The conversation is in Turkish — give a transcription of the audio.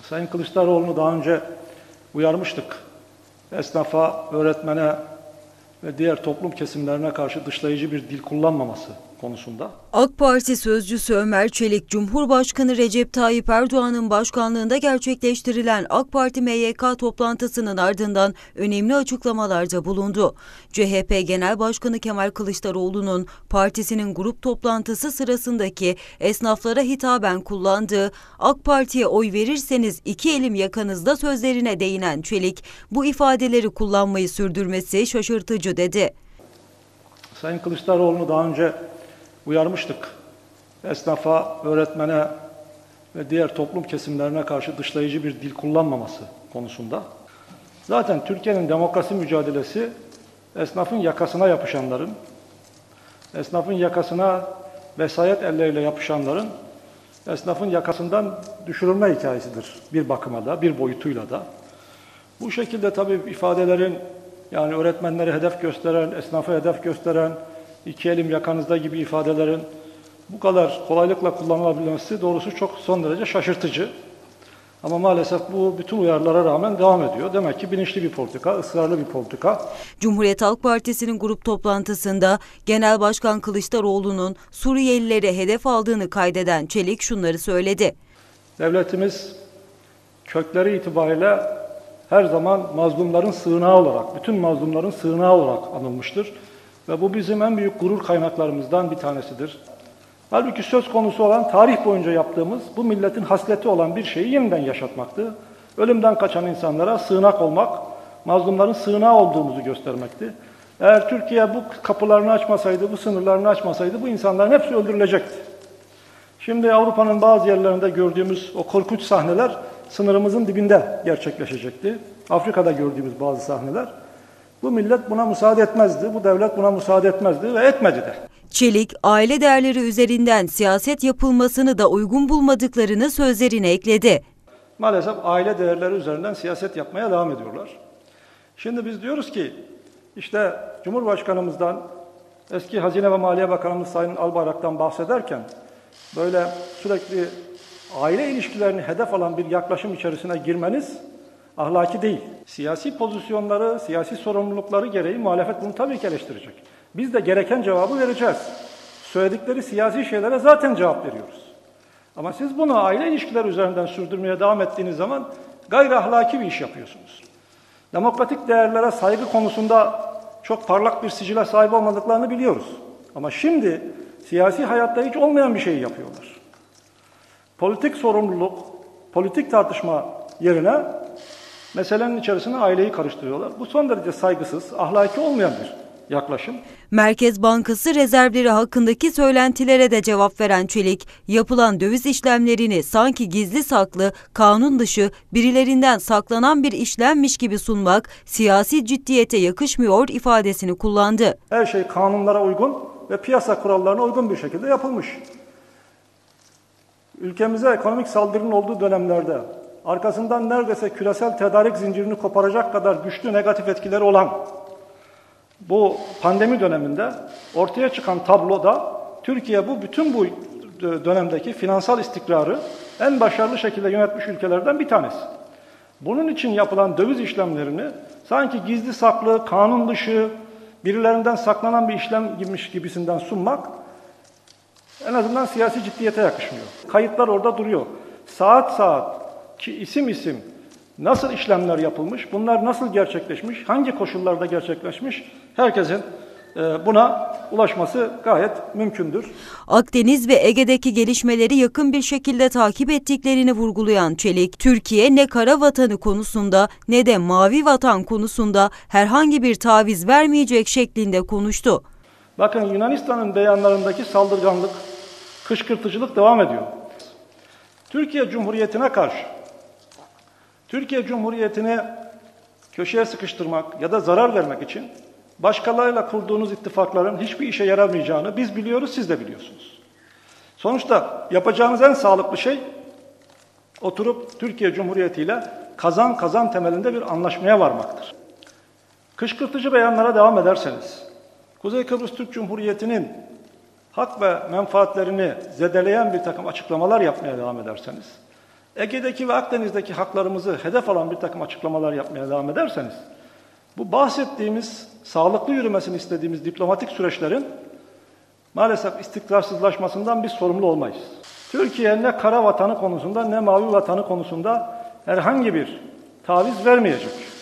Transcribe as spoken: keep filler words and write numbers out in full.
Sayın Kılıçdaroğlu'nu daha önce uyarmıştık. Esnafa, öğretmene ve diğer toplum kesimlerine karşı dışlayıcı bir dil kullanmaması konusunda. AK Parti sözcüsü Ömer Çelik, Cumhurbaşkanı Recep Tayyip Erdoğan'ın başkanlığında gerçekleştirilen AK Parti M Y K toplantısının ardından önemli açıklamalarda bulundu. C H P Genel Başkanı Kemal Kılıçdaroğlu'nun partisinin grup toplantısı sırasındaki esnaflara hitaben kullandığı "AK Parti'ye oy verirseniz iki elim yakanızda" sözlerine değinen Çelik, bu ifadeleri kullanmayı sürdürmesi şaşırtıcı dedi. Sayın Kılıçdaroğlu'nu daha önce uyarmıştık. Esnafa, öğretmene ve diğer toplum kesimlerine karşı dışlayıcı bir dil kullanmaması konusunda. Zaten Türkiye'nin demokrasi mücadelesi esnafın yakasına yapışanların, esnafın yakasına vesayet elleriyle yapışanların esnafın yakasından düşürülme hikayesidir bir bakıma da, bir boyutuyla da. Bu şekilde tabii ifadelerin, yani öğretmenleri hedef gösteren, esnafı hedef gösteren, iki elim yakanızda gibi ifadelerin bu kadar kolaylıkla kullanılabilmesi doğrusu çok son derece şaşırtıcı. Ama maalesef bu bütün uyarılara rağmen devam ediyor. Demek ki bilinçli bir politika, ısrarlı bir politika. Cumhuriyet Halk Partisi'nin grup toplantısında Genel Başkan Kılıçdaroğlu'nun Suriyelileri hedef aldığını kaydeden Çelik şunları söyledi. Devletimiz kökleri itibariyle her zaman mazlumların sığınağı olarak, bütün mazlumların sığınağı olarak anılmıştır. Ve bu bizim en büyük gurur kaynaklarımızdan bir tanesidir. Halbuki söz konusu olan tarih boyunca yaptığımız bu milletin hasleti olan bir şeyi yeniden yaşatmaktı. Ölümden kaçan insanlara sığınak olmak, mazlumların sığınağı olduğumuzu göstermekti. Eğer Türkiye bu kapılarını açmasaydı, bu sınırlarını açmasaydı bu insanların hepsi öldürülecekti. Şimdi Avrupa'nın bazı yerlerinde gördüğümüz o korkunç sahneler sınırımızın dibinde gerçekleşecekti. Afrika'da gördüğümüz bazı sahneler. Bu millet buna müsaade etmezdi, bu devlet buna müsaade etmezdi ve etmedi de. Çelik, aile değerleri üzerinden siyaset yapılmasını da uygun bulmadıklarını sözlerine ekledi. Maalesef aile değerleri üzerinden siyaset yapmaya devam ediyorlar. Şimdi biz diyoruz ki, işte Cumhurbaşkanımızdan, eski Hazine ve Maliye Bakanımız Sayın Albayrak'tan bahsederken, böyle sürekli aile ilişkilerini hedef alan bir yaklaşım içerisine girmeniz ahlaki değil. Siyasi pozisyonları, siyasi sorumlulukları gereği muhalefet bunu tabii ki eleştirecek. Biz de gereken cevabı vereceğiz. Söyledikleri siyasi şeylere zaten cevap veriyoruz. Ama siz bunu aile ilişkileri üzerinden sürdürmeye devam ettiğiniz zaman gayri ahlaki bir iş yapıyorsunuz. Demokratik değerlere saygı konusunda çok parlak bir sicile sahip olmadıklarını biliyoruz. Ama şimdi siyasi hayatta hiç olmayan bir şey yapıyorlar. Politik sorumluluk, politik tartışma yerine meselenin içerisine aileyi karıştırıyorlar. Bu son derece saygısız, ahlaki olmayan bir yaklaşım. Merkez Bankası rezervleri hakkındaki söylentilere de cevap veren Çelik, yapılan döviz işlemlerini sanki gizli saklı, kanun dışı, birilerinden saklanan bir işlemmiş gibi sunmak siyasi ciddiyete yakışmıyor ifadesini kullandı. Her şey kanunlara uygun ve piyasa kurallarına uygun bir şekilde yapılmış. Ülkemize ekonomik saldırının olduğu dönemlerde arkasından neredeyse küresel tedarik zincirini koparacak kadar güçlü negatif etkileri olan bu pandemi döneminde ortaya çıkan tabloda Türkiye bu bütün bu dönemdeki finansal istikrarı en başarılı şekilde yönetmiş ülkelerden bir tanesi. Bunun için yapılan döviz işlemlerini sanki gizli saklı, kanun dışı, birilerinden saklanan bir işlem gibiymiş gibisinden sunmak en azından siyasi ciddiyete yakışmıyor. Kayıtlar orada duruyor. Saat saat, ki isim isim nasıl işlemler yapılmış, bunlar nasıl gerçekleşmiş, hangi koşullarda gerçekleşmiş, herkesin buna ulaşması gayet mümkündür. Akdeniz ve Ege'deki gelişmeleri yakın bir şekilde takip ettiklerini vurgulayan Çelik, Türkiye ne kara vatanı konusunda ne de mavi vatan konusunda herhangi bir taviz vermeyecek şeklinde konuştu. Bakın Yunanistan'ın beyanlarındaki saldırganlık, kışkırtıcılık devam ediyor. Türkiye Cumhuriyeti'ne karşı, Türkiye Cumhuriyeti'ni köşeye sıkıştırmak ya da zarar vermek için başkalarıyla kurduğunuz ittifakların hiçbir işe yaramayacağını biz biliyoruz, siz de biliyorsunuz. Sonuçta yapacağınız en sağlıklı şey oturup Türkiye Cumhuriyeti ile kazan kazan temelinde bir anlaşmaya varmaktır. Kışkırtıcı beyanlara devam ederseniz, Kuzey Kıbrıs Türk Cumhuriyeti'nin hak ve menfaatlerini zedeleyen bir takım açıklamalar yapmaya devam ederseniz, Ege'deki ve Akdeniz'deki haklarımızı hedef alan bir takım açıklamalar yapmaya devam ederseniz, bu bahsettiğimiz, sağlıklı yürümesini istediğimiz diplomatik süreçlerin maalesef istikrarsızlaşmasından biz sorumlu olmayız. Türkiye ne kara vatanı konusunda ne mavi vatanı konusunda herhangi bir taviz vermeyecek.